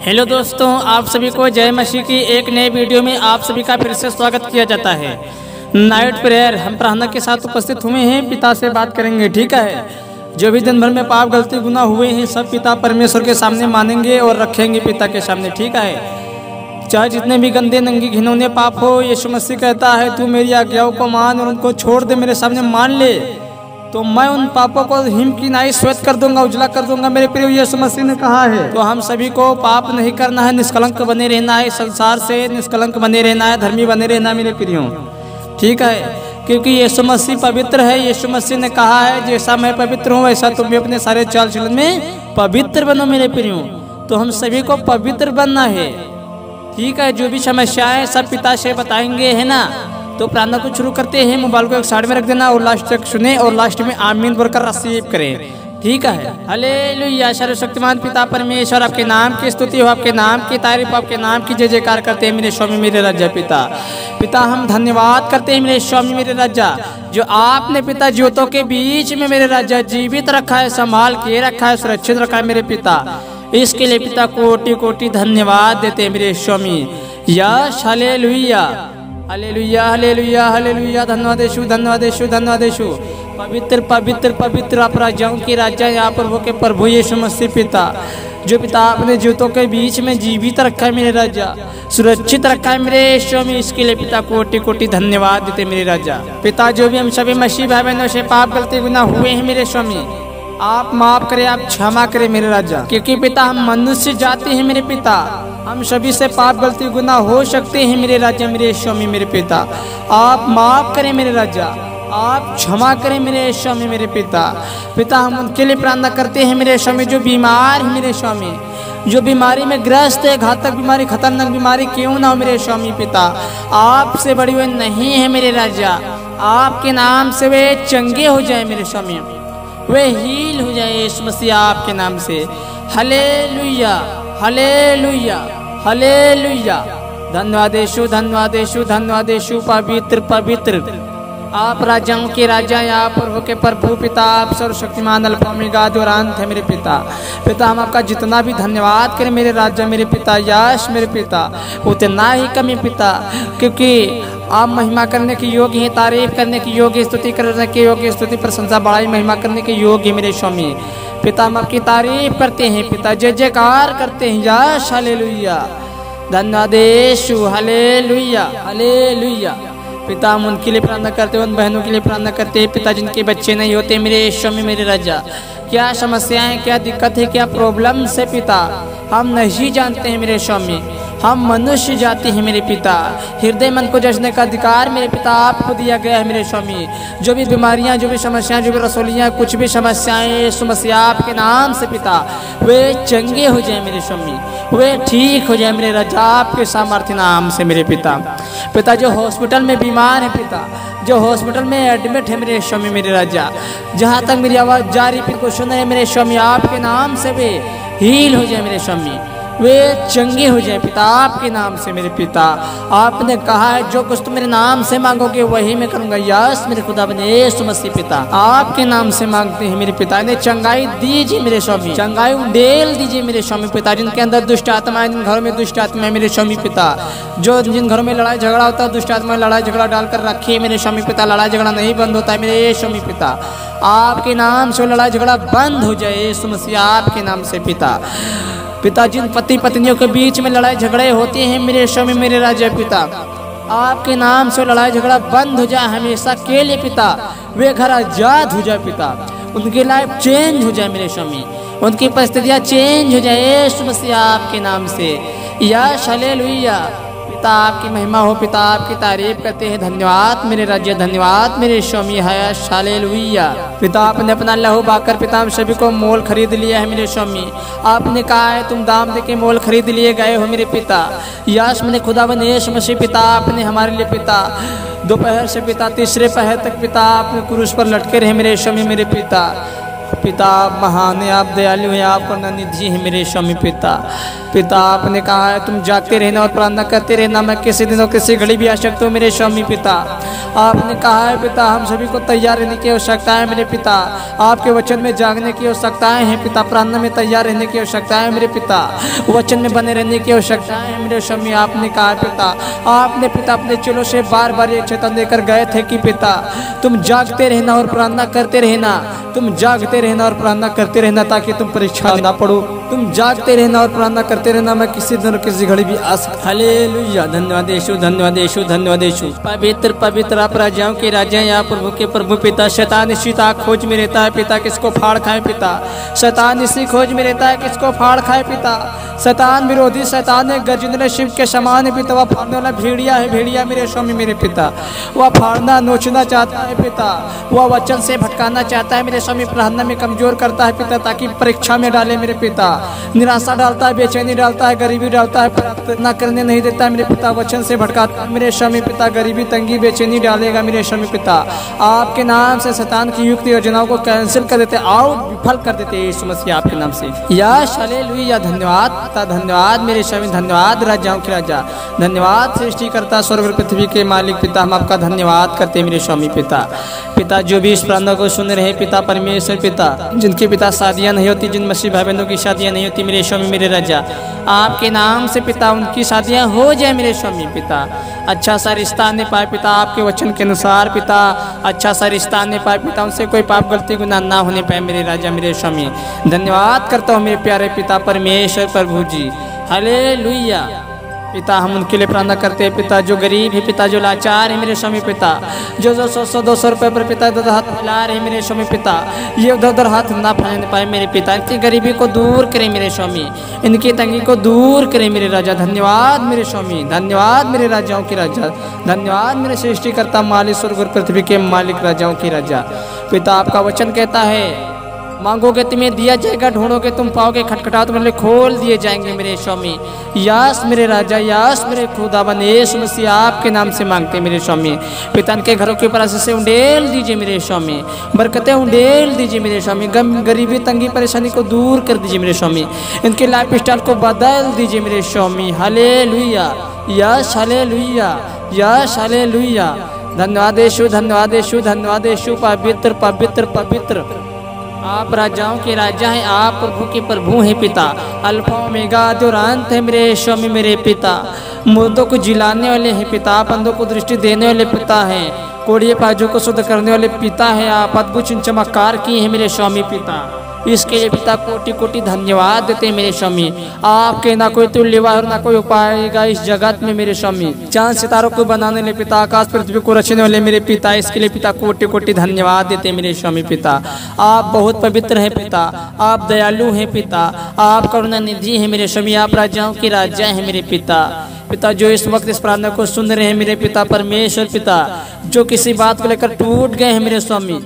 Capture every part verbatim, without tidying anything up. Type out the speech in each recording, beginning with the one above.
Hello दोस्तों, आप सभी को जय मसीह की एक नए वीडियो में आप सभी का फिर से स्वागत किया जाता है। नाइट प्रेयर हम प्रार्थना के साथ उपस्थित हुए हैं, पिता से बात करेंगे। ठीक है, जो भी दिन भर में पाप गलती गुनाह हुए हैं सब पिता परमेश्वर के सामने मानेंगे और रखेंगे पिता के सामने। ठीक है, चाहे जितने भी गंदे नंगे घिनौने पाप हो, यीशु मसीह कहता है तू मेरी आज्ञाओं को मान और उनको छोड़ दे, मेरे सामने मान ले तो मैं उन पापों को हिम की नाई श्वेत कर दूंगा, उजला कर दूंगा। मेरे प्रिय यीशु मसीह ने कहा है। तो हम सभी को पाप नहीं करना है, निष्कलंक बने रहना है, संसार से निष्कलंक बने रहना है, धर्मी बने रहना है मेरे प्रियो। ठीक है, क्योंकि यीशु मसीह पवित्र है। यीशु मसीह ने कहा है जैसा मैं पवित्र हूँ वैसा तुम भी अपने सारे चाल चलन में पवित्र बनो मेरे प्रियो। तो हम सभी को पवित्र बनना है। ठीक है, जो भी समस्याएं सब पिता से बताएंगे, है ना। तो प्रार्थना को शुरू करते हैं। मोबाइल को एक साइड में रख देना और लास्ट तक सुने और लास्ट में आमीन बोलकर रिसीव करें। ठीक है, हालेलुया। सर्वशक्तिमान पिता परमेश्वर, आपके नाम की स्तुति हो, आपके नाम की तारीफ, आपके नाम की जय जयकार करते हैं मेरे स्वामी मेरे राजा। पिता पिता हम धन्यवाद करते हैं मेरे स्वामी मेरे राजा, जो आपने पिता ज्योतों के बीच में मेरे राजा जीवित रखा है, संभाल के रखा है, सुरक्षित रखा है मेरे पिता। इसके लिए पिता कोटि कोटि धन्यवाद देते हैं मेरे स्वामी। यश हालेलुया हालेलुया हालेलुया हालेलुया। धन्यवाद यीशु, धन्यवाद यीशु, धन्यवाद यीशु। पवित्र पवित्र पवित्र आप राजाओं की राजा, यहाँ प्रभु के प्रभु यीशु मसीह पिता, जो पिता अपने जूतों के बीच में जीवित रखा है मेरे राजा, सुरक्षित रखा है मेरे स्वामी। इसके लिए पिता कोटि कोटि धन्यवाद देते मेरे राजा। पिता जो भी हम सभी मसीह भाई बहनों से पाप गलती गुनाह हुए हैं मेरे स्वामी, आप माफ करें, आप क्षमा करें मेरे राजा। क्योंकि पिता हम मनुष्य जाति हैं मेरे पिता, हम सभी से पाप गलती गुनाह हो सकते हैं मेरे राजा मेरे स्वामी मेरे पिता। आप माफ करें मेरे राजा, आप क्षमा करें मेरे स्वामी मेरे पिता। पिता हम उनके लिए प्रार्थना करते हैं मेरे स्वामी जो बीमार है मेरे स्वामी, जो बीमारी में ग्रस्त है, घातक बीमारी, खतरनाक बीमारी क्यों ना हो मेरे स्वामी पिता, आपसे बड़ी हुए नहीं है मेरे राजा। आपके नाम से वे चंगे हो जाए मेरे स्वामी, वे हील हो जाए यीशु मसीह आपके नाम से। हालेलुया हालेलुया हालेलुया। धन्यवाद यीशु, धन्यवाद यीशु, धन्यवाद यीशु। पवित्र पवित्र आप राजाओं के राजा, आप प्रभु के प्रभु पिता, आप सर्वशक्तिमान अल्फा ओमेगा आदि और अंत है मेरे पिता। पिता हम आपका जितना भी धन्यवाद करें मेरे राजा मेरे पिता, यश मेरे पिता उतना ही कमी पिता, क्योंकि आप महिमा करने के योग्य हैं, तारीफ करने के योग्य, स्तुति करने के योग्य, स्तुति प्रशंसा बड़ाई महिमा करने के योग्य मेरे स्वामी। पिता हम आपकी तारीफ करते हैं पिता, जय जयकार करते हैं, यश हालेलुया। धन्यवाद यीशु, हालेलुया हालेलुया। पिता हम उनके लिए प्रार्थना करते हैं, उन बहनों के लिए प्रार्थना करते हैं पिता जिनके बच्चे नहीं होते मेरे स्वामी मेरे राजा। क्या समस्याएं, क्या दिक्कत है, क्या प्रॉब्लम है पिता, हम नहीं जानते हैं मेरे स्वामी। हम मनुष्य जाति हैं मेरे पिता, हृदय मन को जचने का अधिकार मेरे पिता आपको दिया गया है मेरे स्वामी। जो भी बीमारियां, जो भी समस्याएं, जो भी रसोलियां, कुछ भी समस्याएं यीशु मसीह आपके नाम से पिता वे चंगे हो जाए मेरे स्वामी, वे ठीक हो जाए मेरे राजा आपके सामर्थ्य नाम से मेरे पिता। पिता जो हॉस्पिटल में बीमार है पिता, जो हॉस्पिटल में एडमिट है मेरे स्वामी मेरे राजा, जहाँ तक मेरी आवाज़ जा रही फिर को सुन रहे मेरे स्वामी, आपके नाम से वे हील हो जाए मेरे स्वामी, वे चंगे हो जाए पिता आपके नाम से मेरे पिता। आपने कहा है जो कुछ तुम मेरे नाम से मांगोगे वही मैं करूंगा, यस मेरे खुदा बने यीशु मसीह पिता आपके नाम से मांगते हैं मेरे पिता। इन्हें चंगाई दीजिए मेरे स्वामी, चंगाई उडेल दीजिए मेरे स्वामी पिता। जिनके अंदर दुष्ट आत्मा है, जिन घरों में दुष्ट आत्मा है मेरे स्वामी पिता, जो जिन घरों में लड़ाई झगड़ा होता है, दुष्ट आत्मा लड़ाई झगड़ा डालकर रखिए मेरे स्वामी पिता, लड़ाई झगड़ा नहीं बंद होता है मेरे स्वामी पिता। आपके नाम से लड़ाई झगड़ा बंद हो जाए यीशु मसीह आपके नाम से पिता। पिता जिन पति पत्नियों के बीच में लड़ाई झगड़े होते हैं मेरे स्वामी मेरे राजा पिता, आपके नाम से लड़ाई झगड़ा बंद हो जाए हमेशा के लिए पिता। वे घर आजाद हो जाए पिता, उनकी लाइफ चेंज हो जाए मेरे स्वामी, उनकी परिस्थितियाँ चेंज हो जाए यीशु मसीह आपके नाम से। यश हालेलुया। पिता आपकी महिमा हो, पिता आपकी तारीफ करते हैं। धन्यवाद मेरे राज्य, धन्यवाद मेरे स्वामी, यश हालेलुया। पिता आपने अपना लहू बहाकर पिता हम सभी को मोल खरीद लिया है मेरे स्वामी। आपने कहा है तुम दाम देके मोल खरीद लिए गए हो मेरे पिता। यश मेरे खुदा बने यीशु मसीह पिता, आपने हमारे लिए पिता दोपहर से पिता तीसरे पहर तक पिता आपने क्रूस पर लटके रहे मेरे स्वामी मेरे पिता। पिता आप महान है, आप दयालु हैं, आप करुणानिधि है मेरे स्वामी पिता। पिता आपने कहा है तुम जागते रहना और प्रार्थना करते रहना, मैं किसी दिन और किसी घड़ी भी आ सकता हूँ मेरे स्वामी पिता। आपने कहा है पिता हम सभी को तैयार रहने की आवश्यकता है मेरे पिता, आपके वचन में जागने की आवश्यकताएं हैं पिता, प्रार्थना में तैयार रहने की आवश्यकता है मेरे पिता, वचन में बने रहने की आवश्यकता है मेरे स्वामी। आपने कहा पिता, आपने पिता अपने चेलों से बार बार ये चेतन देकर गए थे कि पिता तुम जागते रहना और प्रार्थना करते रहना, तुम जागते रहना और प्रार्थना करते रहना ताकि तुम परीक्षा ना पढ़ो, तुम जागते रहना और प्रार्थना करते रहना, मैं किसी दिन किसी घड़ी भी आ सकता। हालेलुया, धन्यवाद यीशु, धन्यवाद यीशु, धन्यवाद यीशु। पवित्र पवित्र आप राजाओं के राजा हैं, आप प्रभु के प्रभु पिता। शैतान इसी खोज में रहता है पिता, किसको फाड़ खाए पिता, शैतान इसी खोज में रहता है किसको फाड़ खाए पिता। शैतान विरोधी शैतान है गर्जन शिव के समान है पिता, वह फाड़ने वाला भेड़िया है, भेड़िया मेरे स्वामी मेरे पिता, वह फाड़ना नोचना चाहता है पिता, वह वचन से भटकाना चाहता है मेरे स्वामी, प्रार्थना में कमजोर करता है पिता ताकि परीक्षा में डाले मेरे पिता, निराशा डालता है, बेचैनी डालता है, गरीबी डालता है, प्राप्त न करने नहीं देता है मेरे पिता, वचन से भटकाता है मेरे स्वामी पिता, गरीबी तंगी बेचैनी डालेगा मेरे स्वामी पिता। आपके नाम से शैतान की युक्त योजनाओं को कैंसिल कर देते, आउट विफल कर देते यीशु मसीह आपके नाम से। यश हालेलुया, धन्यवाद पिता, धन्यवाद मेरे स्वामी, धन्यवाद राजाओं के राजा, धन्यवाद सृष्टिकर्ता स्वर्ग और पृथ्वी के मालिक पिता, हम आपका धन्यवाद करते हैं मेरे स्वामी पिता। पिता जो भी इस प्रार्थना को सुन रहे हैं पिता परमेश्वर पिता, जिनके पिता शादियां नहीं होती, जिन मसीह भाई बहनों की शादियां नहीं होती मेरे स्वामी मेरे राजा, आपके नाम से पिता उनकी शादियां हो जाए मेरे स्वामी पिता, अच्छा सा रिश्ता नहीं पाए पिता, आपके वचन के अनुसार पिता अच्छा सा रिश्ता नहीं पाए पिता, उनसे कोई पाप गलती गुनाह ना होने पाए मेरे राजा मेरे स्वामी। धन्यवाद करता हूँ मेरे प्यारे पिता परमेश्वर प्रभु जी, हालेलुया। पिता हम उनके लिए प्रार्थना करते हैं पिता जो गरीब है पिता, जो लाचार है मेरे स्वामी पिता, जो जो सौ सौ दो सौ रुपये पर पिता इधर हाथ फैला रहे मेरे स्वामी पिता, ये उधर उधर हाथ ना फैलाने पाए मेरे पिता, इनकी गरीबी को दूर करें मेरे स्वामी, इनकी तंगी को दूर करें मेरे राजा। धन्यवाद मेरे स्वामी, धन्यवाद मेरे राजाओं के राजा, धन्यवाद मेरे सृष्टिकर्ता मालिक स्वर्ग और पृथ्वी के मालिक राजाओं के राजा। पिता आपका वचन कहता है मांगोगे तुम्हें दिया जाएगा, ढूंढोगे तुम पाओगे, खटखटाओ तुम्हारे खोल दिए जाएंगे मेरे स्वामी। यस मेरे राजा, यस मेरे खुदावन यीशु मसीह आपके नाम से मांगते मेरे स्वामी। पिता के घरों के ऊपर से उंडेल दीजिए मेरे स्वामी, बरकतें उंडेल दीजिए मेरे स्वामी, गम गरीबी तंगी परेशानी को दूर कर दीजिए मेरे स्वामी, इनके लाइफ स्टाइल को बदल दीजिए मेरे स्वामी। हालेलुया, यस हालेलुया, यस हालेलुया, धन्यवाद यीशु, धन्यवाद यीशु, धन्यवाद यीशु। पवित्र पवित्र पवित्र आप राजाओं के राजा हैं, आप प्रभु के प्रभु हैं पिता, अल्फा ओमेगा जो अंत है मेरे स्वामी मेरे पिता, मुर्दों को जिलाने वाले हैं पिता, आप अंधों को दृष्टि देने वाले पिता हैं, कोड़िए पाजों को शुद्ध करने वाले पिता हैं, आप अद्भुत चमत्कार किए हैं मेरे स्वामी पिता, इसके लिए पिता कोटि कोटि धन्यवाद देते हैं मेरे स्वामी। आपके ना कोई तुल्यवा और ना कोई उपायगा इस जगत में मेरे स्वामी, चांद सितारों को बनाने वाले पिता, आकाश पृथ्वी को रचने वाले मेरे पिता, इसके लिए पिता कोटि कोटि धन्यवाद देते हैं मेरे स्वामी पिता। आप बहुत पवित्र हैं पिता, आप दयालु हैं पिता, आप करुणानिधि हैं मेरे स्वामी, आप राजाओं के राजा हैं मेरे पिता। पिता जो इस वक्त इस प्रार्थना को सुन रहे हैं मेरे पिता परमेश्वर पिता, जो किसी बात को लेकर टूट गए हैं मेरे स्वामी,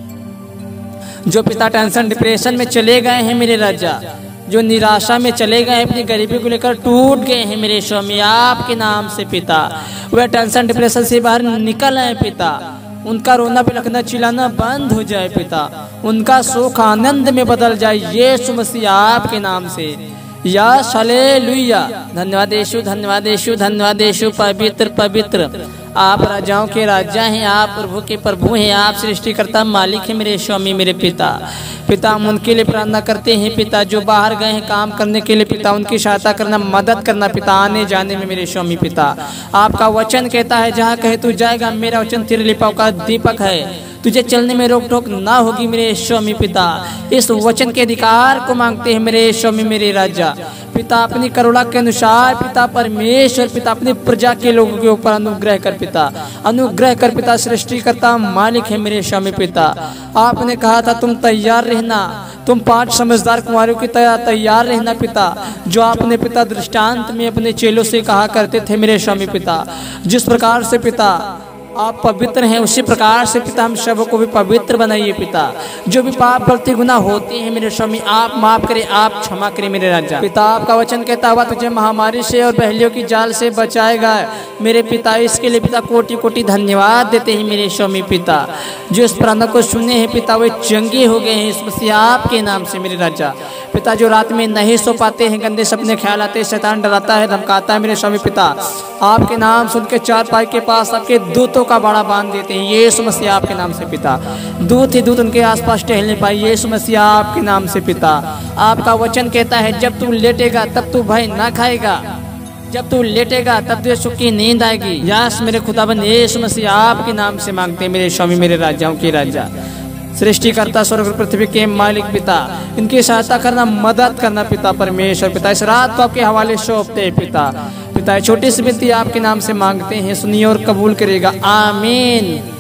जो पिता टेंशन डिप्रेशन में चले गए हैं मेरे राजा, जो निराशा में चले गए हैं, अपनी गरीबी को लेकर टूट गए हैं मेरे स्वामी, आपके नाम से पिता वह टेंशन डिप्रेशन से बाहर निकल आए पिता, उनका रोना बिलखना चिल्लाना बंद हो जाए पिता, उनका सुख आनंद में बदल जाए यीशु मसीह आपके नाम से। यस हालेलुया, धन्यवाद यीशु, धन्यवाद यीशु, धन्यवाद यीशु। पवित्र पवित्र आप राजाओं के राजा हैं, आप प्रभु के प्रभु हैं, आप सृष्टिकर्ता मालिक हैं मेरे स्वामी मेरे पिता। पिता हम उनके लिए प्रार्थना करते हैं पिता जो बाहर गए हैं काम करने के लिए पिता, उनकी सहायता करना, मदद करना पिता, आने जाने में मेरे स्वामी पिता। आपका वचन कहता है जहाँ कहे तू जाएगा, मेरा वचन तेरे लिपाओं का दीपक है, तुझे चलने में रोक टोक ना होगी मेरे स्वामी पिता। इस वचन के अधिकार को मांगते हैं मेरे स्वामी मेरे राजा पिता, अपनी करुणा के अनुसार पिता परमेश्वर पिता अपनी प्रजा के लोगों के ऊपर अनुग्रह कर पिता, अनुग्रह कर पिता, सृष्टिकर्ता मालिक है मेरे स्वामी पिता। आपने कहा था तुम तैयार रहना, तुम पांच समझदार कुमारों की तरह तैयार रहना पिता, जो आपने पिता दृष्टांत में अपने चेलों से कहा करते थे मेरे स्वामी पिता। जिस प्रकार से पिता आप पवित्र हैं, उसी प्रकार से पिता हम सबों को भी पवित्र बनाइए पिता। जो भी पाप गलती गुनाह होते हैं मेरे स्वामी, आप माफ करें, आप क्षमा करें मेरे राजा। पिता आपका वचन कहता हुआ तुझे महामारी से और बहलियों की जाल से बचाएगा मेरे पिता। इसके लिए पिता कोटि कोटि धन्यवाद देते हैं मेरे स्वामी पिता। जो इस प्रार्थना को सुने हैं पिता वे चंगे हो गए हैं इस मसीह आपके नाम से मेरे राजा। पिता जो रात में नहीं सो पाते हैं, गंदे सपने ख्याल आते हैं, शैतान डराता है धमकाता है मेरे स्वामी पिता, आपके नाम सुन के चार पाई के पास आपके दूतों का बाड़ा बांध देते हैं यीशु मसीह आपके नाम से पिता। दूत ही दूत उनके आसपास टहल नहीं पाए यीशु मसीह आपके नाम से पिता। आपका वचन कहता है जब तू लेटेगा तब तू भय ना खाएगा, जब तू लेटेगा तब तुझे सुख की नींद आएगी। यास मेरे खुदाबंद यीशु मसीह आपके नाम से मांगते हैं मेरे स्वामी मेरे राजाओं के राजा, सृष्टिकर्ता स्वर्ग और पृथ्वी के मालिक पिता। इनकी सहायता करना, मदद करना पिता परमेश्वर पिता। इस रात को आपके हवाले सौंपते हैं पिता। पिता छोटी सी विनती आपके नाम से मांगते हैं, सुनिए और कबूल करेगा, आमीन।